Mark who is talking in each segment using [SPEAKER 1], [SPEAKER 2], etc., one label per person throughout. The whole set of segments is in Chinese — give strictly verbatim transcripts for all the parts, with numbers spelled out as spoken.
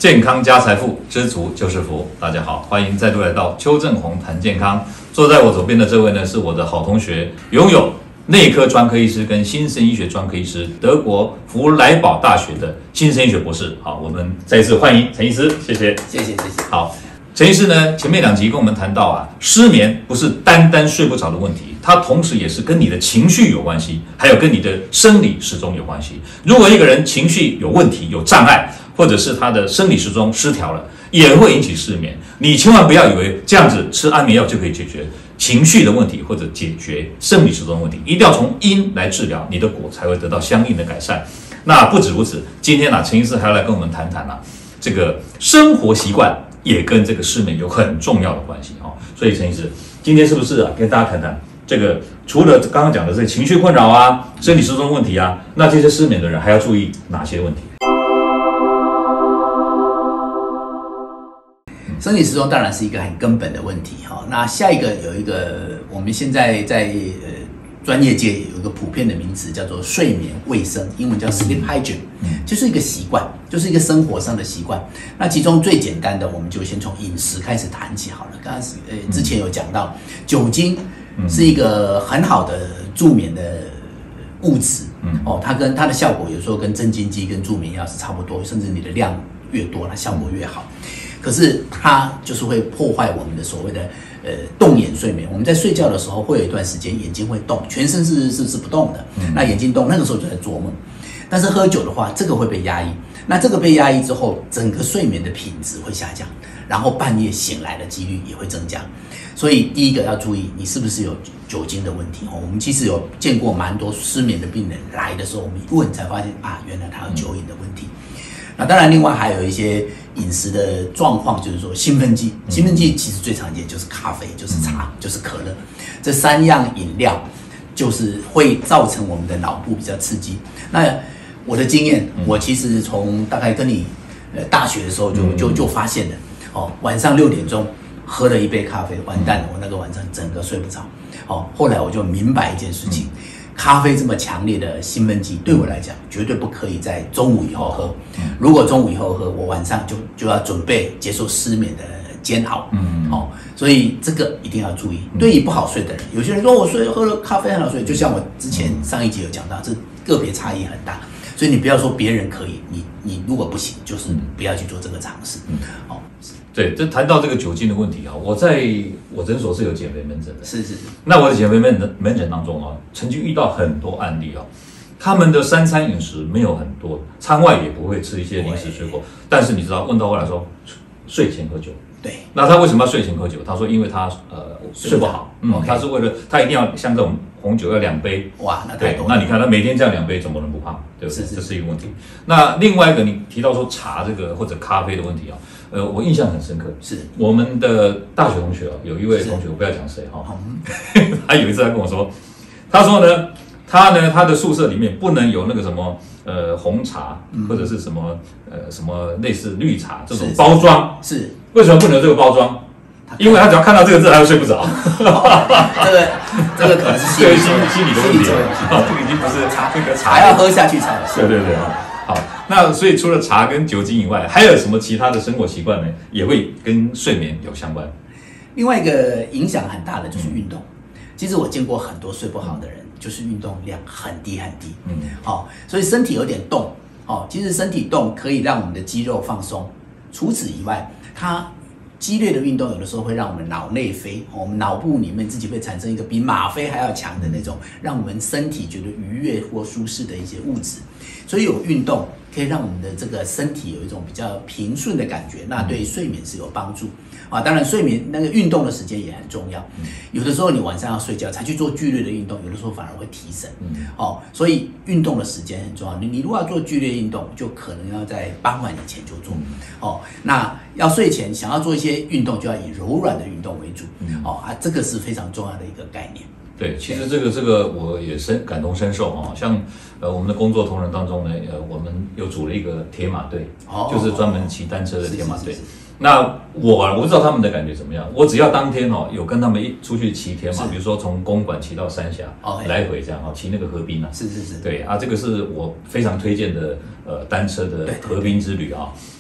[SPEAKER 1] 健康加财富，知足就是福。大家好，欢迎再度来到邱正宏谈健康。坐在我左边的这位呢，是我的好同学，拥有内科专科医师跟新生医学专科医师，德国弗莱堡大学的新生医学博士。好，我们再一次欢迎陈医师，谢谢，
[SPEAKER 2] 谢谢，谢谢。
[SPEAKER 1] 好，陈医师呢，前面两集跟我们谈到啊，失眠不是单单睡不着的问题，它同时也是跟你的情绪有关系，还有跟你的生理时钟有关系。如果一个人情绪有问题、有障碍，或者是他的生理时钟失调了，也会引起失眠。你千万不要以为这样子吃安眠药就可以解决情绪的问题，或者解决生理时钟的问题，一定要从因来治疗，你的果才会得到相应的改善。那不止如此，今天啊，陈医师还要来跟我们谈谈啊，这个生活习惯也跟这个失眠有很重要的关系哦。所以陈医师，今天是不是啊，跟大家谈谈这个除了刚刚讲的这个情绪困扰啊、生理时钟问题啊，那这些失眠的人还要注意哪些问题？
[SPEAKER 2] 生理时钟当然是一个很根本的问题哈。那下一个有一个我们现在在呃专业界有一个普遍的名词叫做睡眠卫生，英文叫 sleep hygiene， 就是一个习惯，就是一个生活上的习惯。那其中最简单的，我们就先从饮食开始谈起好了。刚刚呃之前有讲到，酒精是一个很好的助眠的物质，哦，它跟它的效果有时候跟镇静剂跟助眠药是差不多，甚至你的量越多，它效果越好。可是它就是会破坏我们的所谓的呃动眼睡眠。我们在睡觉的时候会有一段时间眼睛会动，全身是是是不动的。那眼睛动，那个时候就在做梦。但是喝酒的话，这个会被压抑。那这个被压抑之后，整个睡眠的品质会下降，然后半夜醒来的几率也会增加。所以第一个要注意，你是不是有酒精的问题？我们其实有见过蛮多失眠的病人来的时候，我们一问才发现啊，原来他有酒瘾的问题。那当然，另外还有一些饮食的状况，就是说兴奋剂。兴奋剂其实最常见就是咖啡，就是茶，就是可乐，这三样饮料就是会造成我们的脑部比较刺激。那我的经验，我其实从大概跟你呃大学的时候就就就发现了，哦，晚上六点钟喝了一杯咖啡，完蛋了，我那个晚上整个睡不着。哦，后来我就明白一件事情。咖啡这么强烈的兴奋剂，对我来讲绝对不可以在中午以后喝。如果中午以后喝，我晚上就就要准备接受失眠的煎熬。嗯，哦，所以这个一定要注意。对于不好睡的人，有些人说我睡喝了咖啡很好睡，就像我之前上一集有讲到，这个别差异很大。所以你不要说别人可以，你你如果不行，就是不要去做这个尝试。哦。
[SPEAKER 1] 对，这谈到这个酒精的问题啊，我在我诊所是有减肥门诊的，
[SPEAKER 2] 是是是。
[SPEAKER 1] 那我的减肥门诊门诊当中啊，曾经遇到很多案例啊，他们的三餐饮食没有很多，餐外也不会吃一些零食水果，但是你知道，问到后来说睡前喝酒。
[SPEAKER 2] 对，
[SPEAKER 1] 那他为什么要睡前喝酒？他说，因为他呃睡不好，嗯， okay. 他是为了他一定要像这种红酒要两杯，
[SPEAKER 2] 哇，那太多了。
[SPEAKER 1] 那你看他每天这样两杯，怎么能不胖？对不对？
[SPEAKER 2] 是是，
[SPEAKER 1] 这是一个问题。那另外一个，你提到说茶这个或者咖啡的问题啊。呃，我印象很深刻，
[SPEAKER 2] 是我
[SPEAKER 1] 们的大学同学啊，有一位同学，我不要讲谁哈，他有一次他跟我说，他说呢，他呢他的宿舍里面不能有那个什么呃红茶或者是什么呃什么类似绿茶这种包装，
[SPEAKER 2] 是
[SPEAKER 1] 为什么不能有这个包装？因为他只要看到这个字，他就睡不着。
[SPEAKER 2] 这个这个可能是心理
[SPEAKER 1] 心理的问题了，这个已经不是
[SPEAKER 2] 茶，
[SPEAKER 1] 这个
[SPEAKER 2] 茶要喝下去才有事。
[SPEAKER 1] 对对对啊。好，那所以除了茶跟酒精以外，还有什么其他的生活习惯呢？也会跟睡眠有相关。
[SPEAKER 2] 另外一个影响很大的就是运动。嗯、其实我见过很多睡不好的人，就是运动量很低很低。嗯，好、哦，所以身体有点动，哦，其实身体动可以让我们的肌肉放松。除此以外，它激烈的运动有的时候会让我们脑内啡，我们脑部里面自己会产生一个比吗啡还要强的那种，让我们身体觉得愉悦或舒适的一些物质。所以有运动可以让我们的这个身体有一种比较平顺的感觉，那对睡眠是有帮助啊。当然，睡眠那个运动的时间也很重要。有的时候你晚上要睡觉才去做剧烈的运动，有的时候反而会提神。哦，所以运动的时间很重要。你你如果要做剧烈运动，就可能要在傍晚以前就做。哦，那要睡前想要做一些运动，就要以柔软的运动为主。哦啊，这个是非常重要的一个概念。
[SPEAKER 1] 对，其实这个这个我也深感同身受啊。像呃我们的工作同仁当中呢，呃我们又组了一个铁马队，哦、就是专门骑单车的铁马队。那我我不知道他们的感觉怎么样，我只要当天哦有跟他们一出去骑铁马，比如说从公馆骑到三峡，来回这样哦，骑那个河滨啊，
[SPEAKER 2] 是是是，
[SPEAKER 1] 对啊，这个是我非常推荐的呃单车的河滨之旅啊。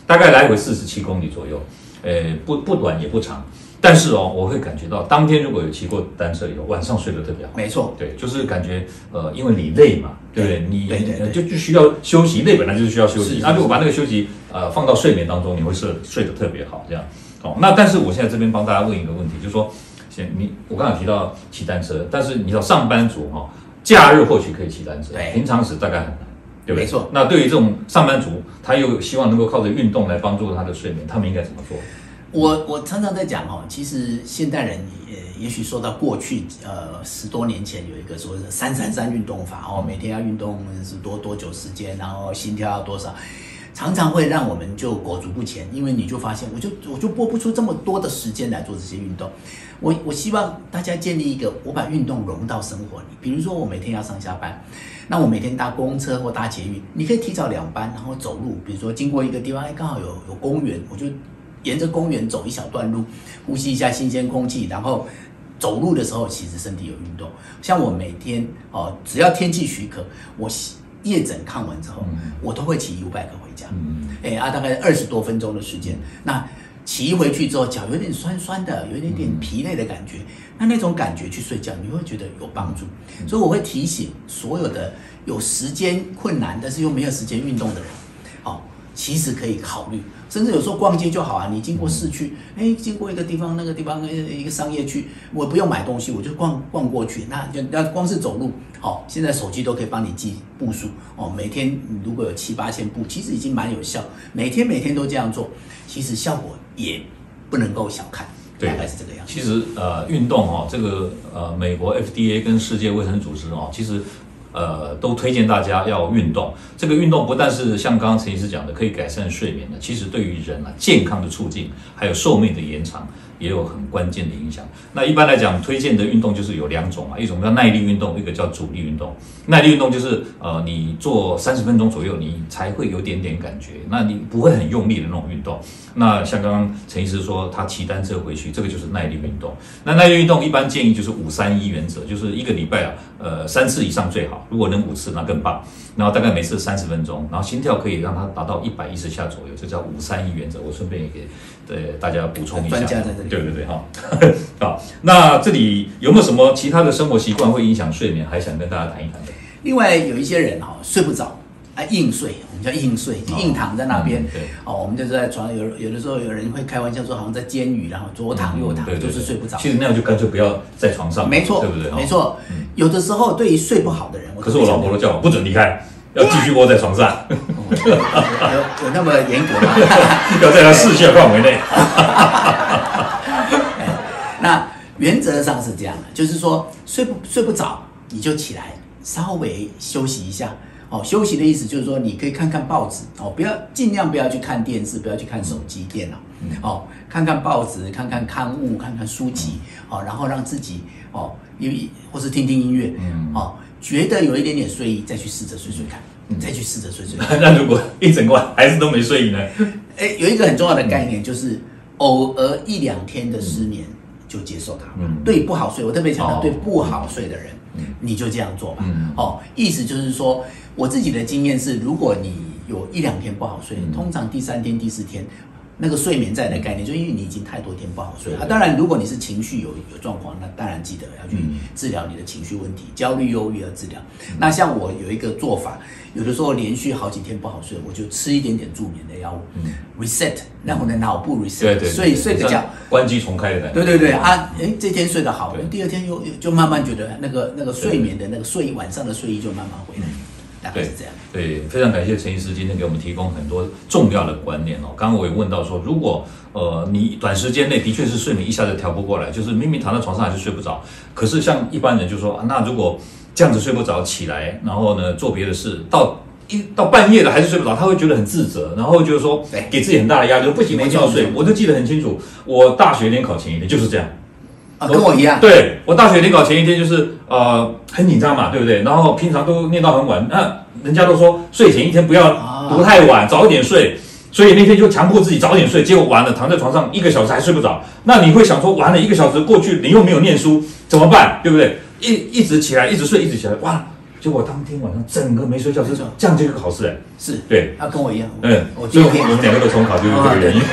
[SPEAKER 1] 大概来回四十七公里左右，呃，不不短也不长。但是哦，我会感觉到当天如果有骑过单车以后，晚上睡得特别好。
[SPEAKER 2] 没错，
[SPEAKER 1] 对，就是感觉呃，因为你累嘛，对不对？
[SPEAKER 2] 对
[SPEAKER 1] 你
[SPEAKER 2] 对对对
[SPEAKER 1] 就就需要休息，累本来就是需要休息。
[SPEAKER 2] 是是
[SPEAKER 1] 那如果把那个休息呃放到睡眠当中，你会睡睡得特别好，这样。哦，那但是我现在这边帮大家问一个问题，就是说，先你我刚才提到骑单车，但是你知道上班族哈、哦，假日或许可以骑单车，
[SPEAKER 2] 对
[SPEAKER 1] 平常时大概很难。对不对？
[SPEAKER 2] 没错。
[SPEAKER 1] 那对于这种上班族，他又希望能够靠着运动来帮助他的睡眠，他们应该怎么做？
[SPEAKER 2] 我我常常在讲哦，其实现代人也也许受到过去呃十多年前有一个所谓的三三三运动法哦，每天要运动是多多久时间，然后心跳要多少，常常会让我们就裹足不前，因为你就发现我就我就拨不出这么多的时间来做这些运动。我我希望大家建立一个，我把运动融到生活里，比如说我每天要上下班，那我每天搭公车或搭捷运，你可以提早两班，然后走路，比如说经过一个地方，哎，刚好有有公园，我就沿着公园走一小段路，呼吸一下新鲜空气，然后走路的时候其实身体有运动。像我每天哦，只要天气许可，我夜诊看完之后，嗯、我都会骑 U bike 回家，嗯，哎啊，大概二十多分钟的时间，那骑回去之后，脚有点酸酸的，有一点点疲累的感觉，那那种感觉去睡觉，你会觉得有帮助。所以我会提醒所有的有时间困难，但是又没有时间运动的人，哦，其实可以考虑。甚至有时候逛街就好啊，你经过市区，哎，经过一个地方，那个地方一个商业区，我不用买东西，我就逛逛过去，那就要光是走路，好、哦，现在手机都可以帮你记步数哦。每天如果有七八千步，其实已经蛮有效，每天每天都这样做，其实效果也不能够小看，
[SPEAKER 1] 对，
[SPEAKER 2] 大概是这个样子。
[SPEAKER 1] 其实呃，运动哦，这个呃，美国 F D A 跟世界卫生组织哦，其实。呃，都推荐大家要运动。这个运动不但是像刚刚陈医师讲的，可以改善睡眠的，其实对于人啊健康的促进，还有寿命的延长，也有很关键的影响。那一般来讲，推荐的运动就是有两种嘛，一种叫耐力运动，一个叫阻力运动。耐力运动就是呃，你做三十分钟左右，你才会有点点感觉，那你不会很用力的那种运动。那像刚刚陈医师说，他骑单车回去，这个就是耐力运动。那耐力运动一般建议就是五三一原则，就是一个礼拜啊，呃，三次以上最好，如果能五次那更棒。然后大概每次三十分钟，然后心跳可以让它达到一百一十下左右，这叫五三一原则。我顺便也给呃大家补充一下。
[SPEAKER 2] 专家在这里。
[SPEAKER 1] 对对对哈。好，那这里有没有什么其他的生活习惯会影响睡眠？还想跟大家谈一谈的？
[SPEAKER 2] 另外有一些人哈、哦、睡不着。啊，硬睡，我们叫硬睡，就硬躺在那边。哦，嗯、哦，我们就是在床上，有有的时候有人会开玩笑说，好像在监狱，然后左躺右躺，嗯、对对对就是睡不着。
[SPEAKER 1] 其实那样就干脆不要在床上，
[SPEAKER 2] 没错，
[SPEAKER 1] 对不对？
[SPEAKER 2] 没错。嗯、有的时候对于睡不好的人，
[SPEAKER 1] 可是我老婆都叫我不准离开，要继续窝在床上。
[SPEAKER 2] 哦、有有那么严格吗？
[SPEAKER 1] 要在他视线范围内。
[SPEAKER 2] 那原则上是这样的，就是说睡不睡不着，你就起来稍微休息一下。哦，休息的意思就是说，你可以看看报纸哦，不要尽量不要去看电视，不要去看手机、电脑，哦，看看报纸，看看刊物，看看书籍，哦，然后让自己哦，因为或是听听音乐，哦，觉得有一点点睡意，再去试着睡睡看，再去试着睡睡看。
[SPEAKER 1] 那如果一整晚还是都没睡意呢？
[SPEAKER 2] 哎，有一个很重要的概念，就是偶尔一两天的失眠就接受它。嗯，对不好睡，我特别强调，对不好睡的人，你就这样做吧。嗯，哦，意思就是说。我自己的经验是，如果你有一两天不好睡，通常第三天、第四天，那个睡眠债的概念，就因为你已经太多天不好睡了。啊、当然，如果你是情绪有有状况，那当然记得要去治疗你的情绪问题，焦虑、忧郁要治疗。那像我有一个做法，有的时候连续好几天不好睡，我就吃一点点助眠的药物、嗯、，reset， 让我的脑部 reset，
[SPEAKER 1] 对对对
[SPEAKER 2] 睡睡个觉，
[SPEAKER 1] 关机重开的感觉。
[SPEAKER 2] 对对对啊，哎，这天睡得好，第二天又就慢慢觉得那个那个睡眠的那个睡晚上的睡意就慢慢回来。
[SPEAKER 1] 对，对，非常感谢陈医师今天给我们提供很多重要的观念哦。刚刚我也问到说，如果呃你短时间内的确是睡眠一下子调不过来，就是明明躺在床上还是睡不着，可是像一般人就说，啊、那如果这样子睡不着起来，然后呢做别的事，到一到半夜了还是睡不着，他会觉得很自责，然后就是说给自己很大的压力，说不行，我一定要睡。我就记得很清楚，我大学联考前一天就是这样。
[SPEAKER 2] 啊，跟我一样。
[SPEAKER 1] 对，我大学联考前一天就是呃很紧张嘛，对不对？然后平常都念到很晚，那人家都说睡前一天不要读太晚，早一点睡。所以那天就强迫自己早点睡，结果完了躺在床上一个小时还睡不着。那你会想说，完了一个小时过去，你又没有念书，怎么办？对不对？一一直起来，一直睡，一直起来，哇！ 结果当天晚上整个没睡觉，是这样就一个好事哎。
[SPEAKER 2] 是，
[SPEAKER 1] 对，
[SPEAKER 2] 他跟我一样，
[SPEAKER 1] 嗯，
[SPEAKER 2] 我
[SPEAKER 1] 所以我们两个都重考就是这个原因，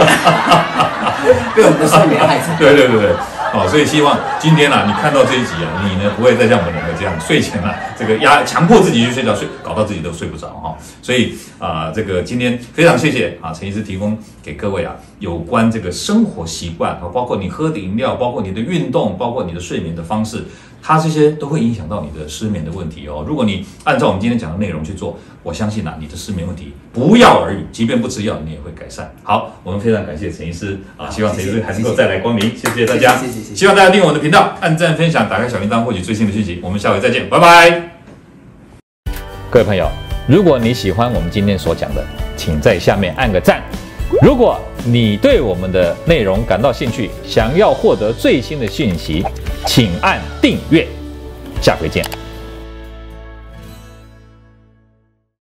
[SPEAKER 2] 被我们的睡眠害死。
[SPEAKER 1] 对对对对。哦，所以希望今天啊，你看到这一集啊，你呢不会再像我们两个这样睡前啊，这个压强迫自己去睡觉，睡搞到自己都睡不着哈、哦。所以啊、呃，这个今天非常谢谢啊，陈医师提供给各位啊有关这个生活习惯啊，包括你喝的饮料，包括你的运动，包括你的睡眠的方式，它这些都会影响到你的失眠的问题哦。如果你按照我们今天讲的内容去做，我相信啊，你的失眠问题不药而愈，即便不吃药，你也会改善。好，我们非常感谢陈医师啊，希望陈医师还能够再来光临，谢谢大家，
[SPEAKER 2] 谢谢谢谢，
[SPEAKER 1] 希望大家订阅我的频道，按赞分享，打开小铃铛获取最新的讯息。我们下回再见，拜拜。各位朋友，如果你喜欢我们今天所讲的，请在下面按个赞。如果你对我们的内容感到兴趣，想要获得最新的讯息，请按订阅。下回见。